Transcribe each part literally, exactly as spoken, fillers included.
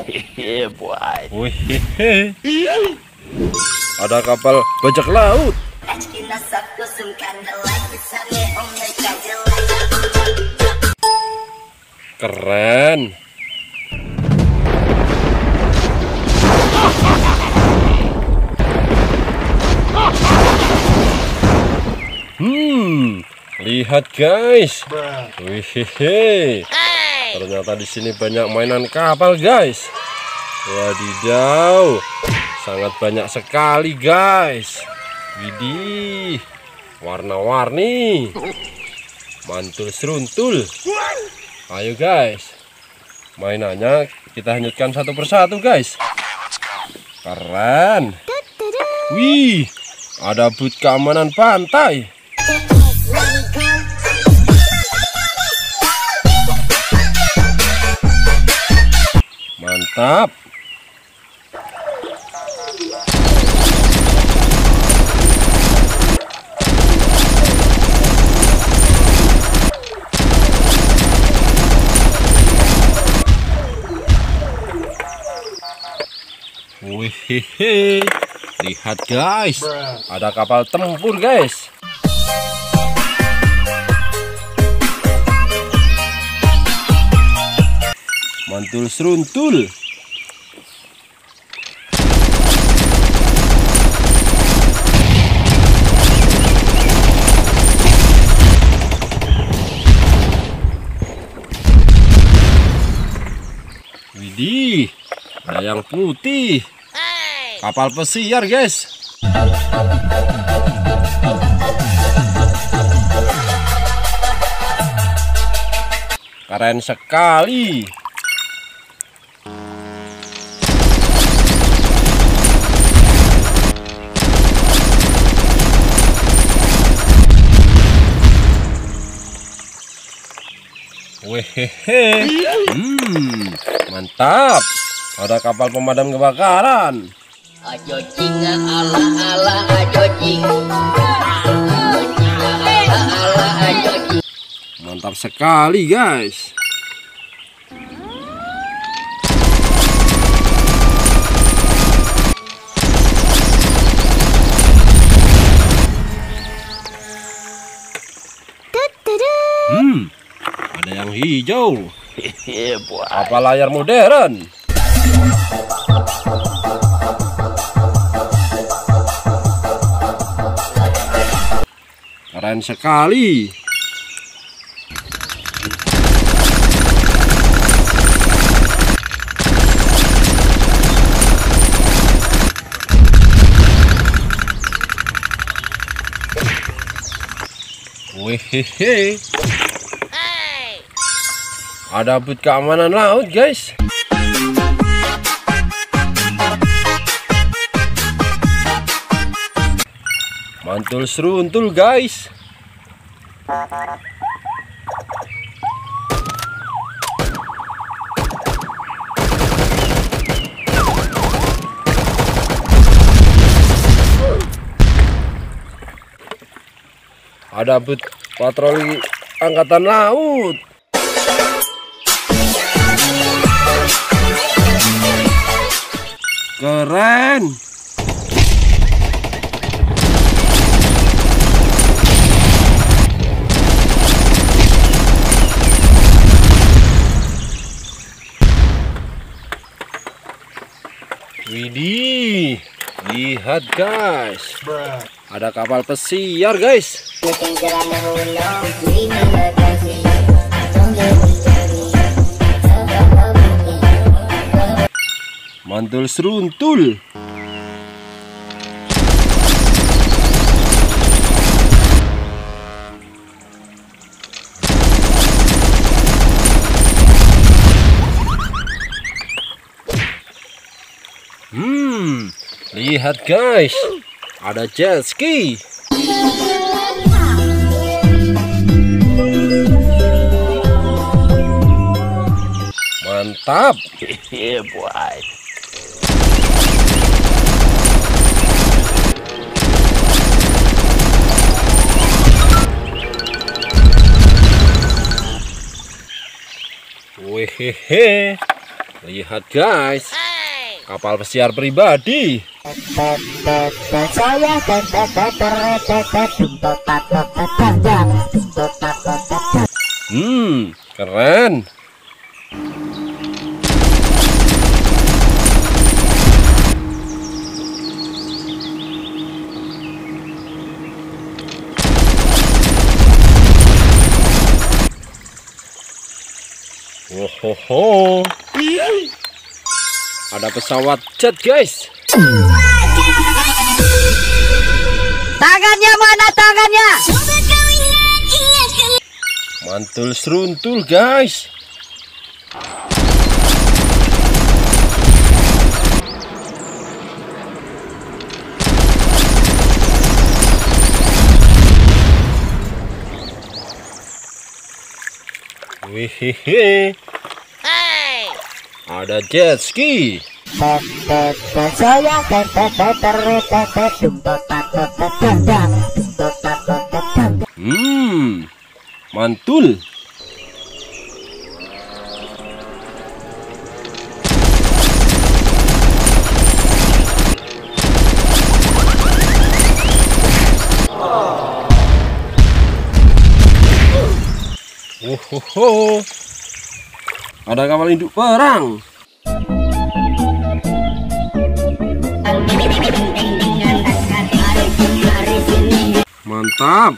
Yeah, boy. Wih, ada kapal bajak laut. Keren. Hmm, lihat guys. Wih, ternyata di sini banyak mainan kapal guys. Wadidaw, sangat banyak sekali guys. Widih, warna-warni, mantul seruntul. Ayo guys, mainannya kita hanyutkan satu persatu guys. Keren. Wih, ada but keamanan pantai. Mantap. Wih, lihat guys, ada kapal tempur guys. Mantul seruntul. Widih, ada yang putih. Kapal pesiar guys. Keren sekali. Wehehe, hmm, mantap. Ada kapal pemadam kebakaran. Ajo jinga ala ala ajo jing. Ala ala ajo jing. Mantap sekali guys. Hmm, ada yang hijau. Apa layar modern? Keren sekali. Wehehe. Ada but keamanan laut guys. Mantul seruntul guys. Ada but patroli angkatan laut. Keren. Widih, lihat guys, ada kapal pesiar guys. Mantul seruntul. Hmm, lihat guys, ada jet ski. Mantap. Yeah, boy. Wehehe, Lihat guys, kapal pesiar pribadi. Hmm, keren. Wohoho. Ada pesawat jet guys. Tangannya mana tangannya? Mantul seruntul guys. Wihihi. Ada jet ski. Hmm, mantul. Wohoho. Ada kapal induk perang. Mantap.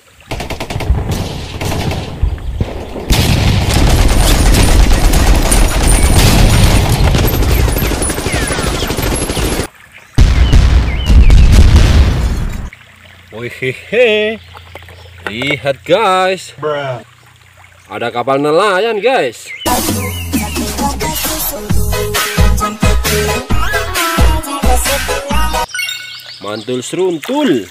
Wihihi. Lihat guys. Ada kapal nelayan guys. Mantul seruntul.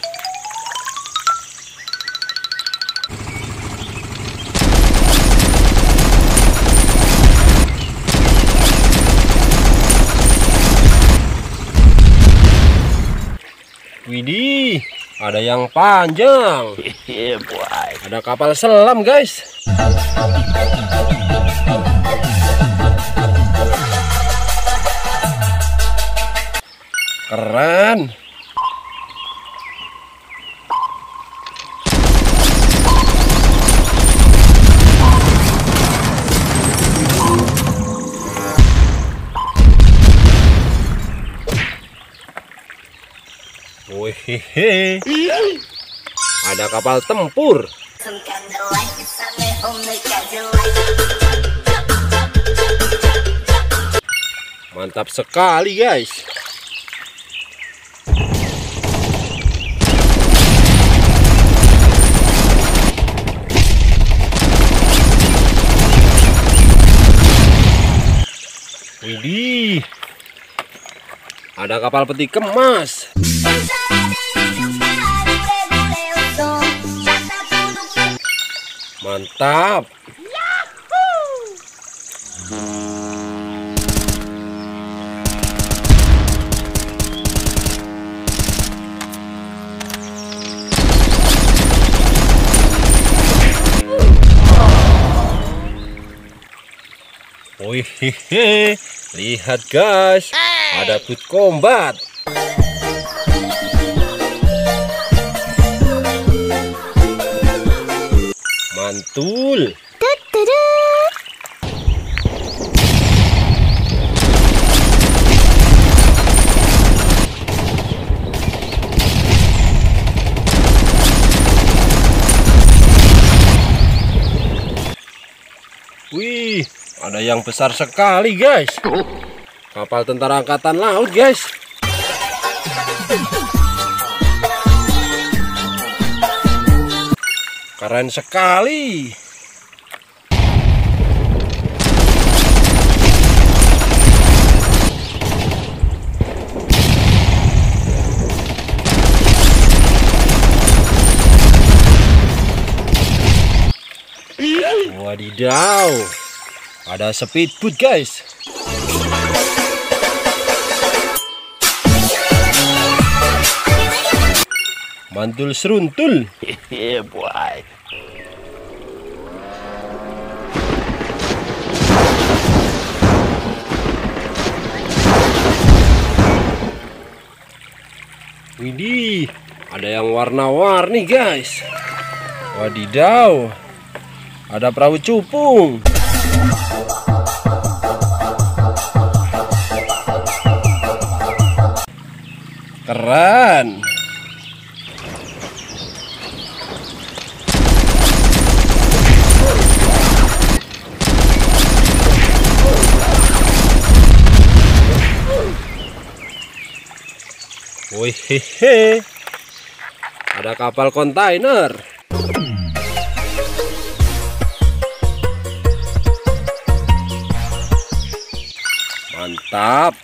Widih, ada yang panjang. Ada kapal selam guys. Keren. Wihihi. Ada kapal tempur. Mantap sekali guys. Widih. Ada kapal peti kemas. Mantap. Wihihi. Lihat guys, ada boot combat. Mantul. Wih, ada yang besar sekali guys. Kapal tentara angkatan laut guys. Keren sekali. Wadidaw, ada speedboat guys. Mantul seruntul. Yeah, boy. Widih, ada yang warna-warni guys. Wadidaw, ada perahu cupung. Keren. Wih, hehe. Ada kapal kontainer. Mantap.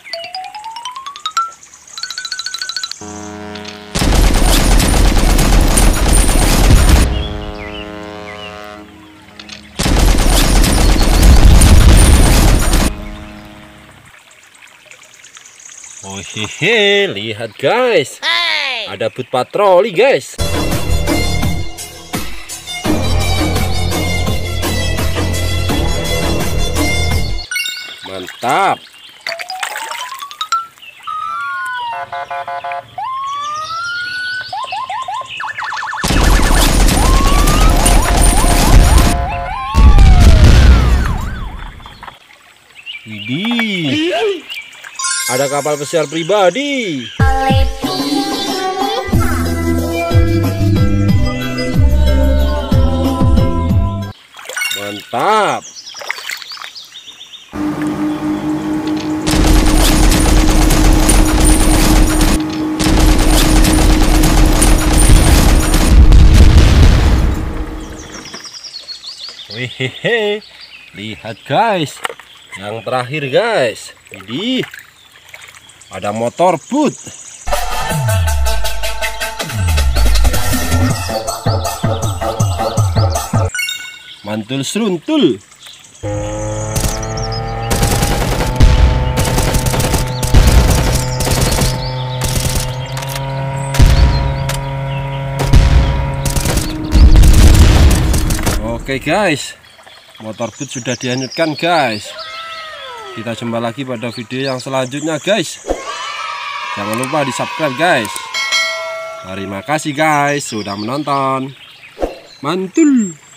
Oh hehe, lihat guys, hey. Ada boot patroli guys. Mantap. Widih, ada kapal pesiar pribadi. Mantap. Wehehe, lihat guys, yang terakhir guys. Widih, ada motor boot. Mantul seruntul. Oke guys, motor boot sudah dihanyutkan guys. Kita jumpa lagi pada video yang selanjutnya guys. Jangan lupa di subscribe guys. Terima kasih guys sudah menonton. Mantul.